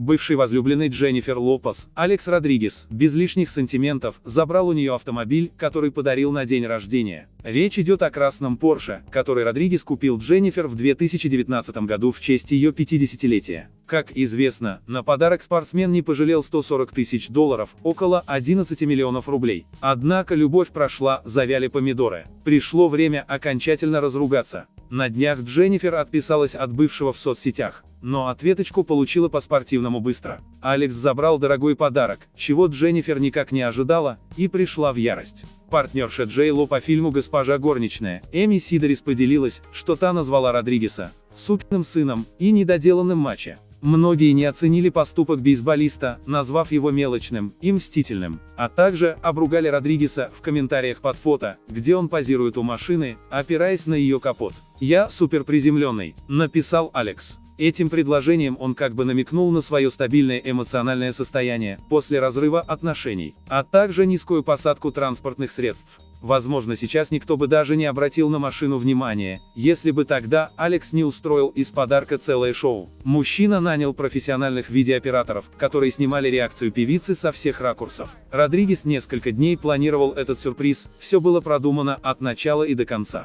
Бывший возлюбленный Дженнифер Лопес, Алекс Родригес, без лишних сантиментов, забрал у нее автомобиль, который подарил на день рождения. Речь идет о красном Порше, который Родригес купил Дженнифер в 2019 году в честь ее 50-летия. Как известно, на подарок спортсмен не пожалел $140 тысяч, около 11 миллионов рублей. Однако любовь прошла, завяли помидоры. Пришло время окончательно разругаться. На днях Дженнифер отписалась от бывшего в соцсетях, но ответочку получила по-спортивному быстро. Алекс забрал дорогой подарок, чего Дженнифер никак не ожидала, и пришла в ярость. Партнерша Джей Ло по фильму «Госпожа горничная» Эми Сидорис поделилась, что та назвала Родригеса «сукиным сыном» и «недоделанным мачо». Многие не оценили поступок бейсболиста, назвав его мелочным и мстительным, а также обругали Родригеса в комментариях под фото, где он позирует у машины, опираясь на ее капот. «Я суперприземленный», — написал Алекс. Этим предложением он как бы намекнул на свое стабильное эмоциональное состояние после разрыва отношений, а также низкую посадку транспортных средств. Возможно, сейчас никто бы даже не обратил на машину внимания, если бы тогда Алекс не устроил из подарка целое шоу. Мужчина нанял профессиональных видеооператоров, которые снимали реакцию певицы со всех ракурсов. Родригес несколько дней планировал этот сюрприз, все было продумано от начала и до конца.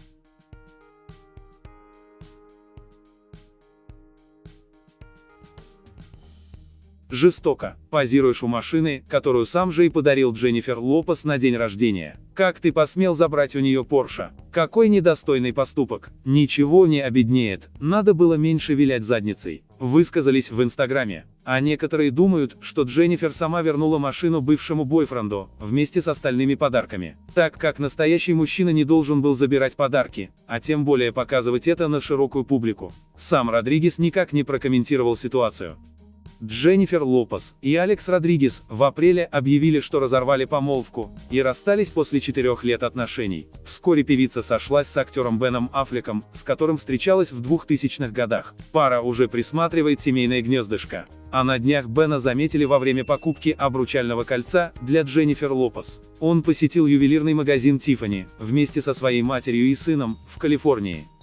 Жестоко. Позируешь у машины, которую сам же и подарил Дженнифер Лопес на день рождения. Как ты посмел забрать у нее Порше? Какой недостойный поступок. Ничего не обеднеет, надо было меньше вилять задницей. Высказались в Инстаграме. А некоторые думают, что Дженнифер сама вернула машину бывшему бойфренду, вместе с остальными подарками. Так как настоящий мужчина не должен был забирать подарки, а тем более показывать это на широкую публику. Сам Родригес никак не прокомментировал ситуацию. Дженнифер Лопес и Алекс Родригес в апреле объявили, что разорвали помолвку, и расстались после 4 лет отношений. Вскоре певица сошлась с актером Беном Аффлеком, с которым встречалась в 2000-х годах. Пара уже присматривает семейное гнездышко. А на днях Бена заметили во время покупки обручального кольца для Дженнифер Лопес. Он посетил ювелирный магазин Тиффани, вместе со своей матерью и сыном, в Калифорнии.